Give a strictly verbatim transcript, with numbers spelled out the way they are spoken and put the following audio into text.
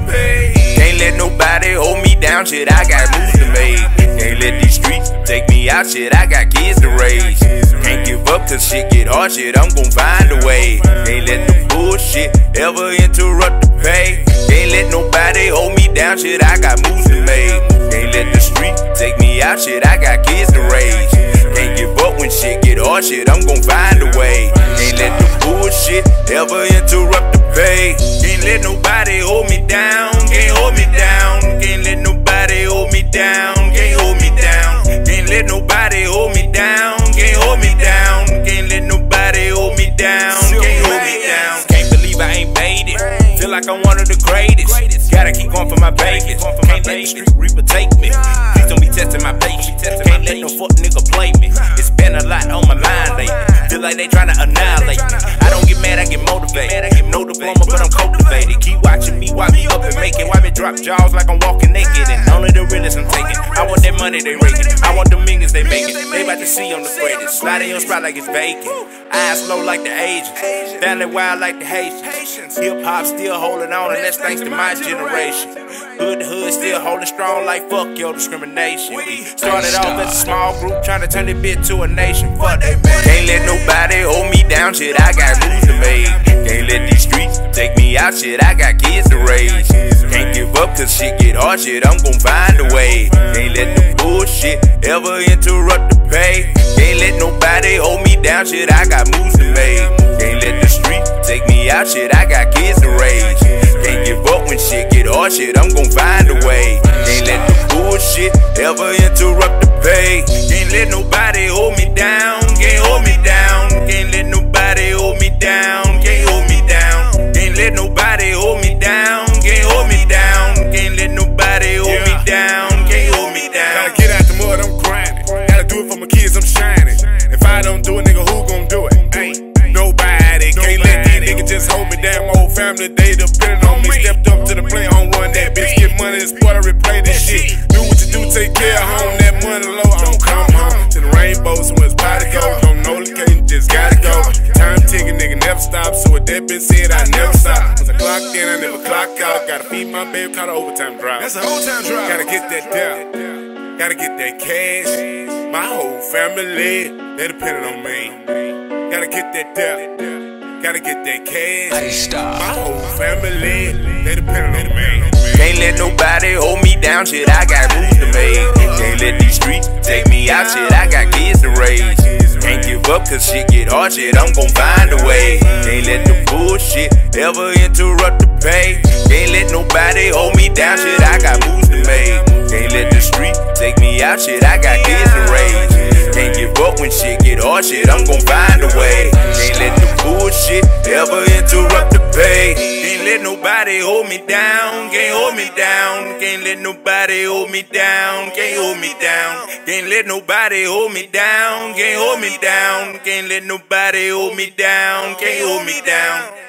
pay. Can't let nobody hold me down, shit, I got moves to make. Can't let these streets take me out, shit, I got kids to raise. Can't give up cause shit get hard, shit, I'm gon' find a way. Can't let the bullshit ever interrupt the pay. Can't let nobody hold me down, shit, I got moves to make. Can't let the street take me out, shit, I got kids to raise. Can't give up when shit get hard, shit, I'm gon' find a way. Can't let the bullshit ever interrupt the pay. Can't let nobody hold me down, can't hold me down. Can't let nobody hold me down, can't hold me down. Can't let nobody hold me down, can't hold me down. Can't let nobody hold me down, can't hold me down. Can't believe I ain't made it, feel like I'm one of the greatest. Gotta keep going for my babies, can't let the street reaper take me. Please don't be testing my patience, can't let no fuck nigga play me. It's been a lot on my mind lately, feel like they tryna annihilate me. I don't get mad, I get motivated. No diploma, but I'm cultivated. Keep watching me, watch me up and make it. Watch me drop jaws like I'm walking naked. And only the realest I'm taking. I want that money they raking, I want the millions they making. They about to see I'm the greatest. Sliding on spot like it's vacant. Eyes low like the Asians, down wild like the Haitians. Hip hop still holding on, and that's thanks to my generation. Hood to hood still holding strong like fuck your discrimination. We started off as a small group trying to turn it bit to a nation. Fuck that. Can't let nobody hold me down, shit, I got moves to make. Can't let these streets take me out, shit, I got kids to raise. Can't give up cause shit get hard, shit, I'm gon' find a way. Can't let the bullshit ever interrupt the pay. Can't let nobody hold me down, shit, I got moves to make. Can't let the street take me out, shit, I got kids to raise. Can't give up when shit get hard, shit, I'm gon' find a way. Can't let the bullshit ever interrupt the pay. Can't let nobody hold me down, can't hold me down. Can't let nobody hold me down, can't hold me down. Can't let nobody hold me down, can't hold me down. Can't let nobody hold me down, can't hold me down. Gotta get out the mud, I'm grinding. Gotta do it for my kids, I'm shining. If I don't do it, nigga, who gon' do it? Ain't nobody. Can't let these niggas just hold me down. My whole family, they depending on me. Stepped up to the plate, home run that bitch. Get money, this sport, I replay this shit. Do what you do, take care of home. That money low, I don't come home. To the rainbows, where's body go? Don't know the game, just gotta go. Time ticking, nigga, never stop. So with that bitch said, I never stop. Once I clocked in, I never clock out. Gotta feed my baby, call it overtime drive. That's an overtime drive. Gotta get that down, gotta get that cash. My whole family, they depending on me. Gotta get that down, gotta get that cash. My whole family, they depending on me. Can't let nobody hold me down, shit, I got moves to make. Can't let these streets take me out, shit, I got kids to raise. Can't give up cause shit get hard, shit, I'm gon' find a way. Can't let the bullshit ever interrupt the pay. Can't let nobody hold me down, shit, I got moves to make. Can't let the street take me out, shit, I got kids to raise. Can't give up when shit get hard, shit, I'm gon' find a way. Can't let the bullshit ever interrupt the pay. Can't let nobody hold me down, can't hold me down. Can't let nobody hold me down, can't hold me down. Can't let nobody hold me down, can't hold me down. Can't let nobody hold me down, can't hold me down.